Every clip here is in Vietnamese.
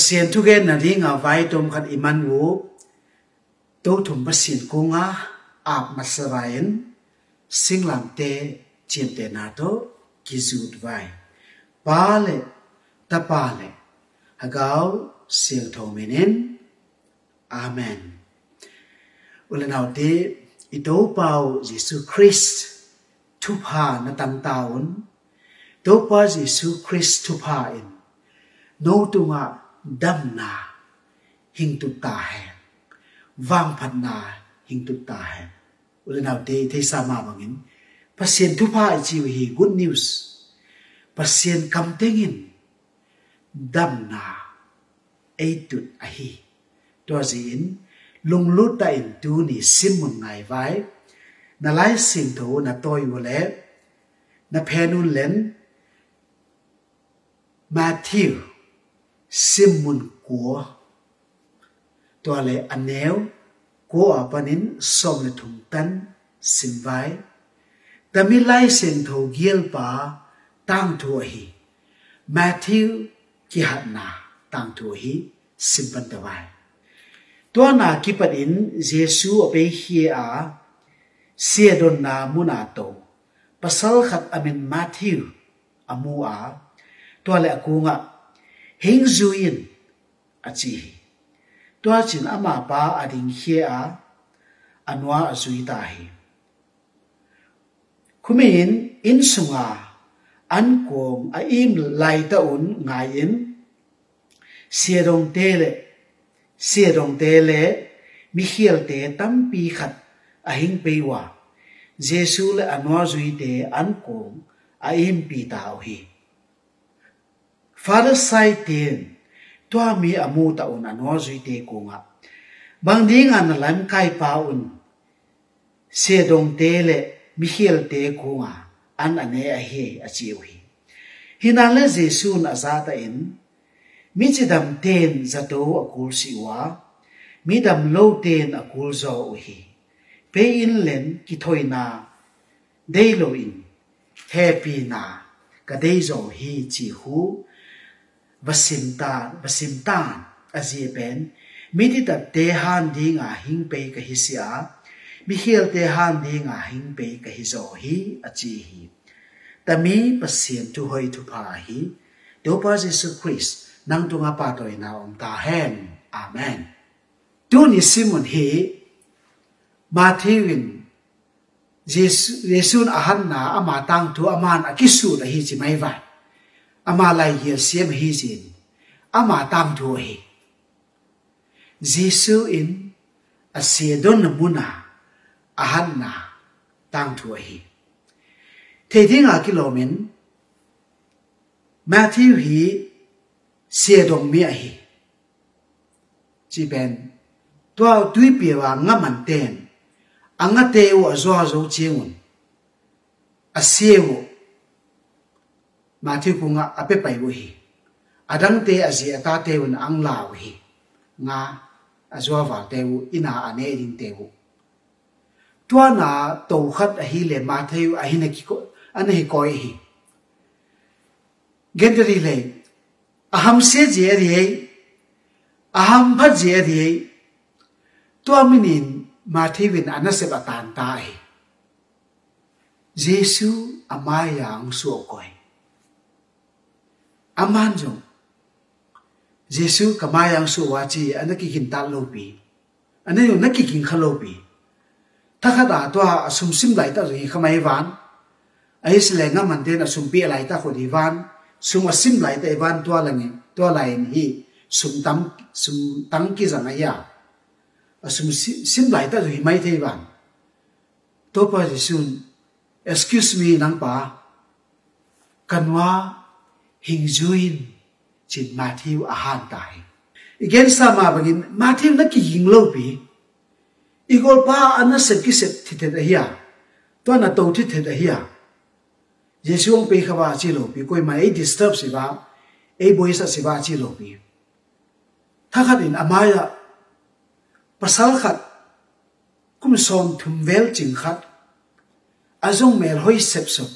pasien thu gen na ringa vai tom khat iman wo to thum pasien kunga ap masarain singlam te chim te na to kizut vai pale tapale hagau siang thomenin amen ulenau te ito pau Jesus Christ Thupha na tam taun to pa Jesus Christ Thupha in no tunga dam na hing tu ta hai vang phat na hing tu ta hai ulenau te the sama bangin pasien Thupha chi hi good news pasien kam tengin dam na eitut ahi to zin lung lut ta in tu ni simun ngai vai na lai sim tho na toy wole na phenun len Mathiu simun của to le aneu của apanin som le thum tan sim vai ta mi lai sen tho giel pa tang thu hi Mathiu kihatna tang thu hi simpan ta vai to na kipat in Jesu ape hi a Siedong na muna to pasal khat amin Mathiu amu a to le akunga hing zuin achi to chin ama pa ading hi a anwa azui ta hi kumin in sunga an kong a im lai ta un ngai in Siedong te le mi hiel te tam pi khat a hing pe wa Jesu le anwa zui te an kong a im pi tao hi Father sai ten tua mi amu ta un anwa zui te konga bang ding an lam kai pa un Siedong te le mi hiel te konga an ane a he a chiu hi hinan le Jesu na za ta in mi chidam ten zato akul siwa mi dam lo ten akul zo hi pe in len ki thoi na dei lo in happy na ka dei zo hi chi hu vasim tan azi ben mi ti ta te han ding a hing pe ka hi sia mi hiel te han ding a hing pe ka hi zo hi a chi hi ta mi pasien Thuhoi Thupha hi do pa Jesus Christ nang tunga pa toy na om ta hen amen tu ni simon hi Mathiuin Jesu ahan na ama tang tu aman akisu da hi chi mai vai ama lai hi siam hi jin ama tang tu hi Jesu in a Siedong na muna ahan na tang tu hi te ding a kilomen Mathiu hi Siedong mi hi chi ben to tui pi wa ngaman ten anga te u azwa zo chingun asiewo Mathiu kunga ape pai wo hi adang te azi ata te un ang law hi nga azwa wa te u ina ane ding te u to na to khat a hi le Mathiu a hi na ki ko ane hi koi hi gendri le aham se je ri aham bha je ri to minin Mathiuin anase batan ta hi Jesu amayang suokoi aman jong Jesu kamayang suwachi anaki kinta lopi anayo nakikin khalopi takhada to asum sim lai ta ri khamai van ais lenga manden asum pi lai ta khodi van sum asim lai ta van to langi to lain hi sum tang ki zanga ya asum sim lai ta ri mai thei van to pa jisun excuse me nang pa kanwa hingjuin chin Mathiu ahan tai again sama bagin Mathiu na ki hinglo bi igol pa ana set ki set thithe da hiya to na to thithe da hiya Jesu ong pe khawa chi lo bi koi mai disturb si ba e boisa si ba chi lo bi thakhat in amaya pasal khat kum som thum vel ching khat azong mel hoi sep so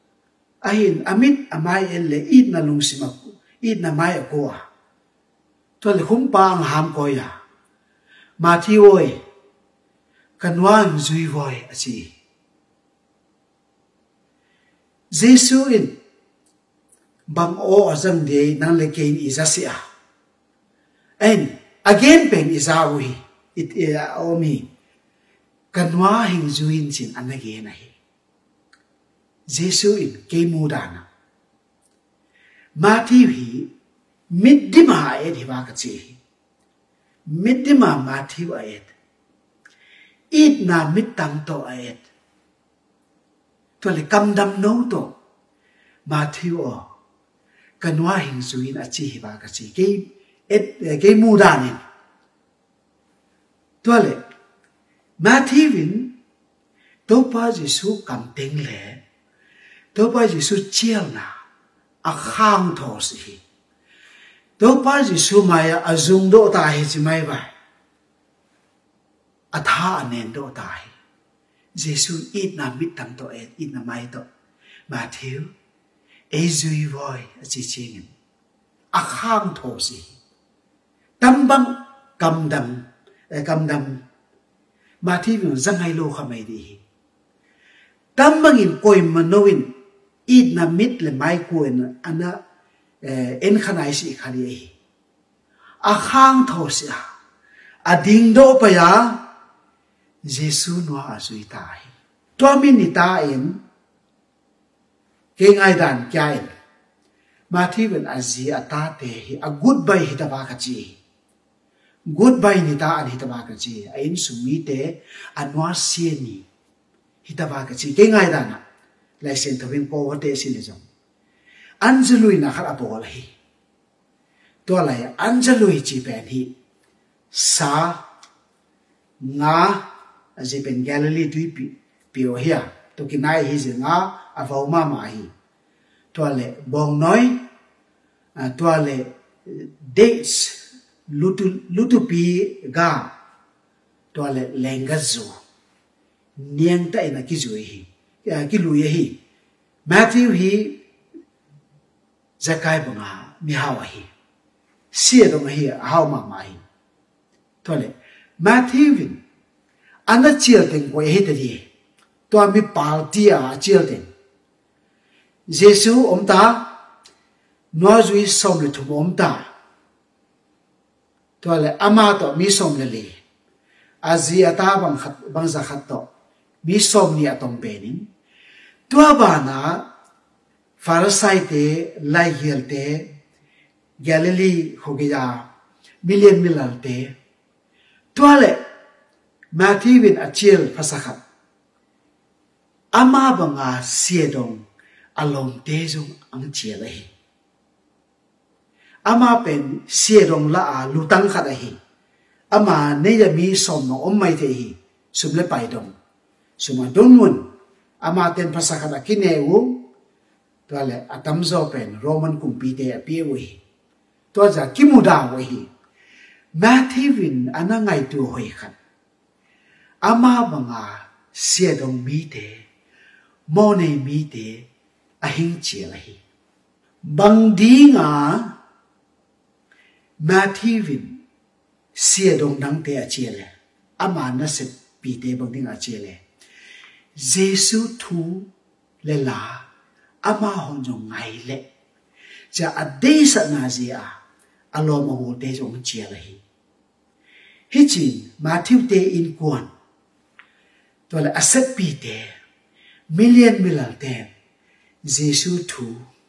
ahin amit amai el le id na lung simak id na mai ko cho le khum pang ham ko ya Mathiu ơi kanwan zui voi achi Giêsu in bang o azam de nang le kein izasia and again pen izawi it omi kanwa hing zuin sin anage na hi Giêsu in ke mudana Mathiu hi middima ed hi ba ka chi middima Mathiu ed it na mittang to ed to le kam dam no to Mathiu o kanwa hing zuin achi hi ba ka chi ke mudanin to le Mathiu in to pa Giêsu kam teng le to pa Giêsu chiel na a khang tho si to pa Giêsu maya azung do ta hi chi mai ba a tha anen do ta hi Giêsu ít na mit tam to et ít na mai to Mathiu e zui voi a chi ching a khang tho si tam bang kam dam Mathiu zang hai lo khamai di tam bang in koi manowin ít na mit le mai kuan ana en khanai si khali a khang tho si a ding do pa ya Giêsu no a zui tai to min ni ta in ke ngai dan kya in Mathiu a zi ata te hi a goodbye hi ta ba ka chi goodbye ni ta an hi ta ba ka chi a in sumi te anwa sie ni hi ta ba ka chi ke ngai dan lai sen tawin po wa te sin le jong anjalui na khat apol hi to lai anjalui chi pen hi sa nga aje pen Galilee tui pi o hia to kinai hi je nga avau ma ma hi to le bong noi to le dates lutu pi ga to le lenga zu niang ta ina ki zui hi ki lu ye hi Mathiu hi zakai bunga mi hawa hi Siedong hi haw ma ma hi to le Mathiu vin ana chiel teng ko hi te di to mi party a chiel teng Giêsu om ta no zui som le thu om ta to le ama to mi som le azia ta bang za khat to mi som ni atom benin tua bana Pharisai te lai hiel te Galilee hogeya million milal te tua le Mathiu in achiel phasakhat ama banga Siedong alom te jong ang chiel hi ama pen Siedong la a lutang khat hi ama ne ya mi som no om mai te hi sumle pai dong suma dongun ama ten phasakhat akine u to le atam zo pen Roman kumpi te api wi to ja kimuda wi hi Mathiu in ana ngai tu hoi khat ama banga Siedong mi te mone mi te ahing chiel hi bang di nga Mathiu in Siedong nang te achiele ama na se pi te bang ding achiele Giêsu thu le la ama hon jong ngai le cha ade sa na zia alo ma ho te jong chiel hi hi chin Mathiu te in kuan to le aset pi te million milal te Giêsu thu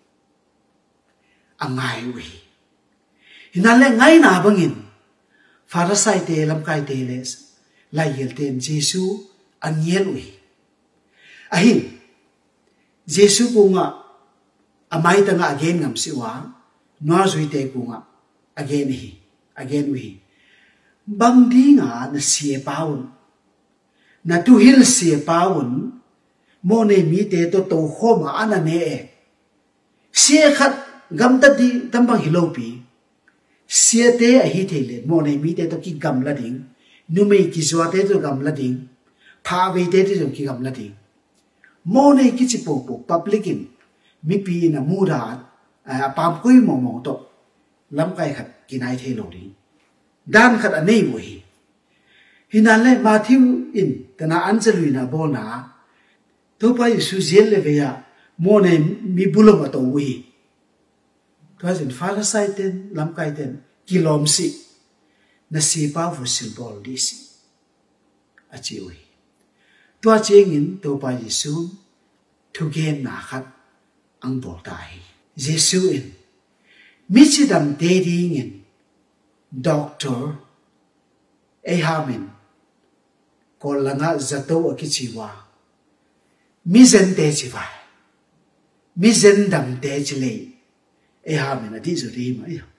angai wi hinale ngai na bangin Pharisai te lam kai te les la yel ten Giêsu anyel wi ahin Giêsu kunga amai tanga again ngam siwa no zui te kunga again wi bang di nga na sie paun na tu hil sie paun mo ne mi te to khoma ana ne sie khat gam ta di tambang hilopi sie te a hi thele mo ne mi te to ki gam la ding nu me ki zwa te to gam la ding pha ve te to ki gam la ding mo ne ki chi po public in mi pi na mu ra pam koi mo to lam kai khat kinai the lo ri dan khat anei wo hi hinan le Mathiu in tana anjalui na bol na Thupha Yesu zel le ve ya mo ne mi bulo ma to wi to in fala sai ten lam kai ten kilom si na si pa vu sil bol di si a chi wi to cheng in Thupha Yesu thu gen na khat ang bol tai Yesu in mi chi dam de ding in doctor Aimeng ko langa zato akichiwa mi zen te chi vai mi zen dam te chi le Aimeng adi zo ri ma ya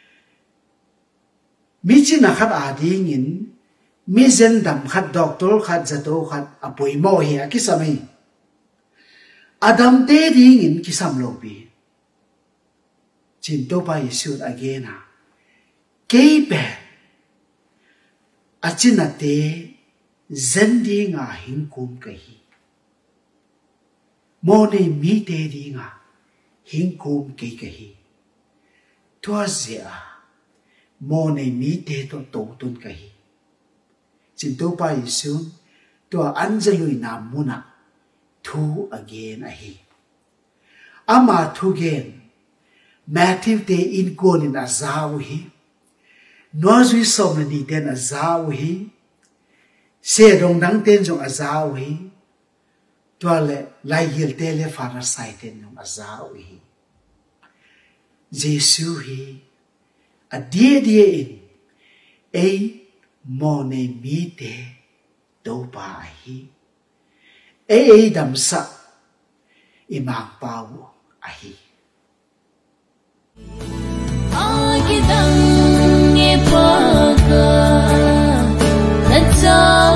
mi chi na khat a ding in mi zen dam khat doctor khat zato khat apoi mo hi akisamai adam te ding in kisam lo bi chin Thupha Yesu again ke pe achina te zendi nga hingkum kahi mo ne mi te di nga hingkum ke kahi tua zia mo ne mi te to tun kahi chin Thupha Yesu tua anjalui na muna thu again ahi ama thu gen Mathiu te in kon in azau hi nozui somni ten azau hi Siedong dang ten jong azau hi toale lai hil te le fara sai ten jong azau hi Jesu hi a die in a mo ne mi te do pa hi a dam sa imang pau a hi Agidang ipaga,